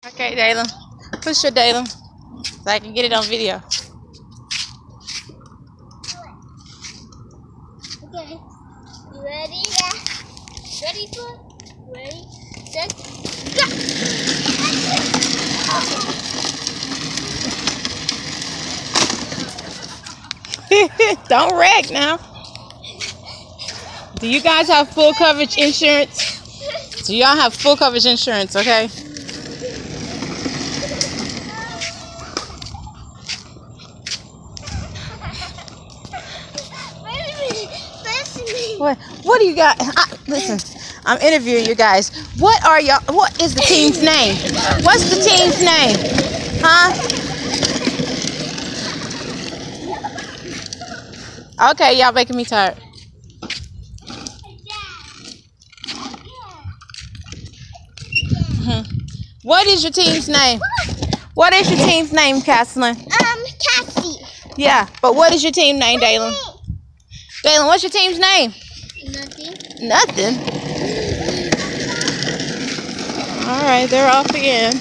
Okay, Deylan. Push your Deylan so I can get it on video. Okay. You ready? Yeah. Ready for it? Ready, set, go! Don't wreck now. Do you guys have full coverage insurance? Do y'all have full coverage insurance, okay? What do you got? Listen, I'm interviewing you guys. What is the team's name? What's the team's name? Huh? Okay, y'all making me tired. What is your team's name? What is your team's name, Casilyn? Cassie. Yeah, but what is your team name, Deylan? Deylan, what's your team's name? Nothing. Nothing? Alright, they're off again.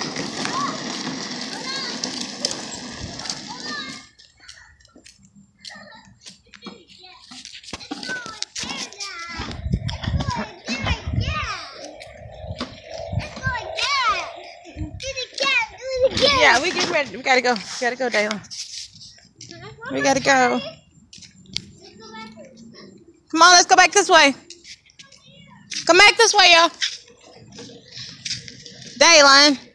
Yeah, we getting ready. We gotta go. We gotta go, Deylan. We gotta go. Come on, let's go back this way. Come back this way, y'all. Deylan.